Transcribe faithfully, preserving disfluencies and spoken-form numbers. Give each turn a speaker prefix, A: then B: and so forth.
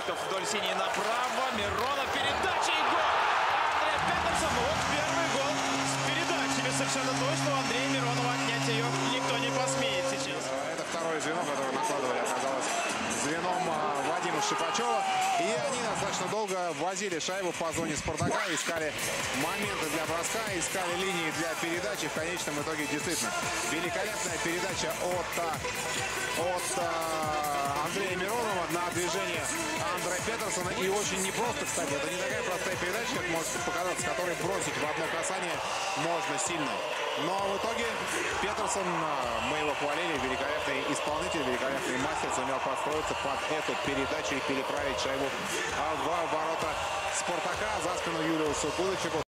A: Волков вдоль синей направо. Миронов, передача и гол! Андрей Петерсон. Вот первый гол с передачами. Совершенно точно у Андрея Миронова отнять ее никто не посмеет сейчас.
B: Это второе звено, которое накладывали, оказалось звеном Вадима Шипачева. И они достаточно долго возили шайбу по зоне Спартака, искали моменты для броска, искали линии для передачи. В конечном итоге действительно великолепная передача от, от Андрея Миронова на движение Андрея Петерсона. И очень непросто, кстати, это не такая простая передача, как может показаться, которой бросить в одно касание можно сильно. Но в итоге Петерсон, мы его хвалили, великолепный исполнитель, великолепный мастер, сумел подстроиться под эту передачу и переправить шайбу в ворота Спартака за спину Юлиусу Кудычеву.